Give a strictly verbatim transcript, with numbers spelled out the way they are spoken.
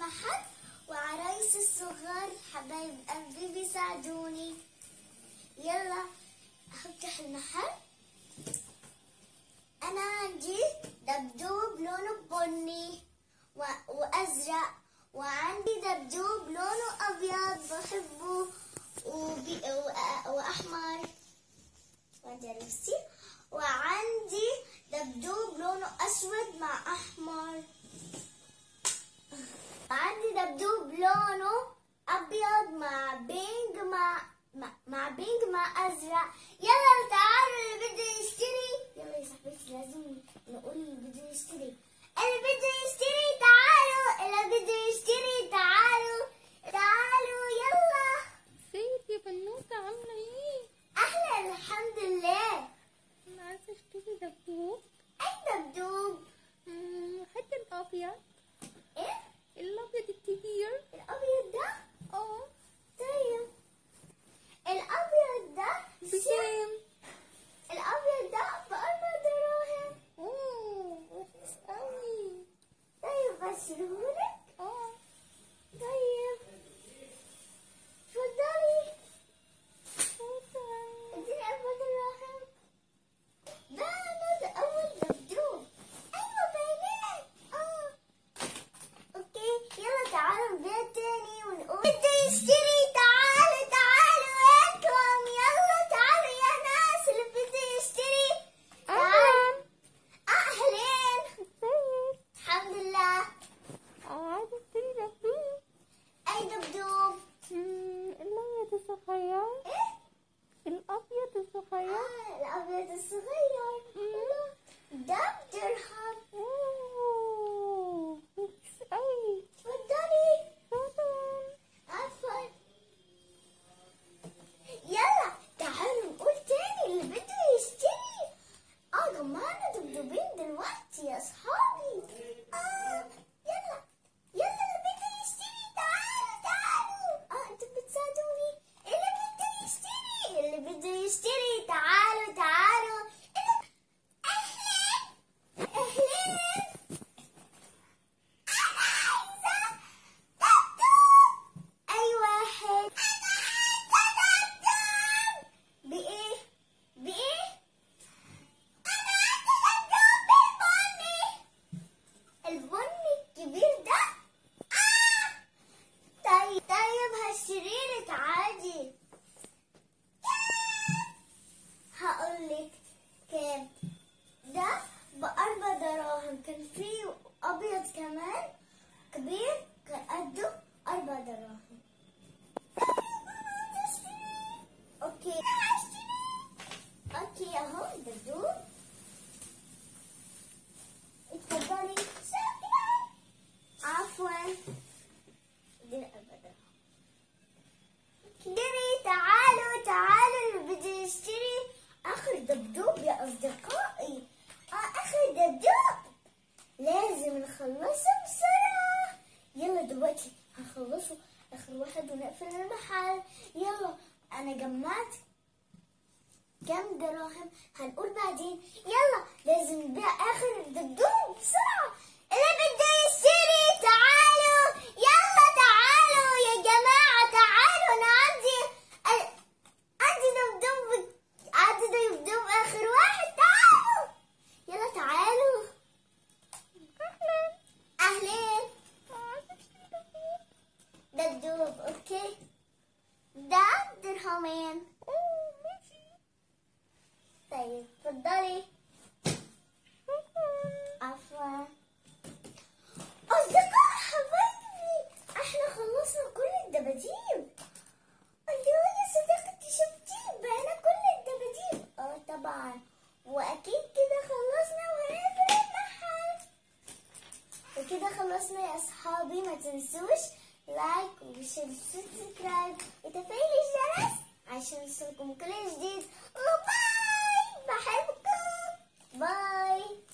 المحل، وعرايس الصغار حبايب قلبي بيساعدوني. يلا هفتح المحل. انا عندي دبدوب لونه بني وازرق، وعندي دبدوب لونه ابيض بحبه وبي... واحمر، وعندي عروستي، وعندي دبدوب لونه اسود مع احمر، عندي دبدوب لونه ابيض مع بينج مع مع, مع بينج مع ازرق. يلا تعالوا اللي بده يشتري. يلا يا صاحبتي لازم نقول اللي بده يشتري. اللي بده يشتري تعالوا، اللي بده يشتري تعالوا تعالوا. يلا ازيك يا بنوتة عاملة ايه؟ اهلا الحمد لله. انا عايزة اشتري دبدوب. اي دبدوب؟ امم حتى الابيض. ايه؟ الابيض الكبير. الابيض ده؟ اه. طيب الابيض ده بكام؟ الابيض ده بأربع دراهم. اوه رخيص قوي. طيب بشيلهولك؟ اه. طيب اتفضلي. شكرا. اديني أربع دراهم. ده أنا ده أول دبدوب. أيوة باينين. اه اوكي يلا تعالوا نبيع تاني ونقول بده يشتري. تعالوا تعالوا انتم، يلا تعالوا يا ناس اللي بده يشتري. اهلا. اهلين. ازيك؟ الحمد لله. اه عايزة اشتري دبدوب. اي دبدوب؟ امم الابيض الصغير. ايه؟ الابيض الصغير. اه الابيض الصغير. مم. ده بدرهم. اوه رخيص قوي. اتفضلي. شكرا. عفوا. يلا تعالوا نقول تاني اللي بده يشتري. اه جمعنا دبدوبين دلوقتي يا اصحابي. اه يلا يلا اللي بده يشتري تعالوا تعالوا. اه انتوا بتساعدوني. اللي بده يشتري اللي بده يشتري تعالوا تعالوا. اللي... اهلين اهلين. انا عايزة دبدوب. اي واحد. انا عايزة دبدوب. بايه بايه؟ انا عايزة دبدوب بالبني. البني الكبير ده؟ آه. طيب طيب هشتريلك عادي. هقولك كام. ده بأربع دراهم. كان فيه أبيض كمان كبير كان قده أربع دراهم. أوكي أوكي أهو الدبدوب. اتفضلي. شكرا. عفوا. اديني أربع دراهم. اشتري تعالوا تعالوا اللي بده يشتري. آخر دبدوب يا أصدقائي. آه آخر دبدوب لازم نخلصه بسرعة. يلا دلوقتي هنخلصه آخر واحد ونقفل المحل. يلا أنا جمعت كام دراهم هنقول بعدين. يلا لازم نبيع آخر دبدوب بسرعة. اللي بده يشتري تعالوا. يلا تعالوا يا جماعة تعالوا. أنا عندي عندي دبدوب عندي دبدوب آخر واحد. تعالوا يلا تعالوا. اهلا. أهلين. عايزة اشتري دبدوب. دبدوب أوكي. ده درهمين. اوه ماشي. طيب اتفضلي. شكرا. عفوا. أصدقاء حبايبي احنا خلصنا كل الدباديب. الله يا صديقتي شفتي بقينا كل الدباديب. اه طبعا. واكيد كده خلصنا وهنقفل المحل. وكده خلصنا يا اصحابي. ما تنسوش لايك وشير سبسكرايب وتفعيل الجرس عشان يوصلكم كل جديد. وباي. بحبكم. باي.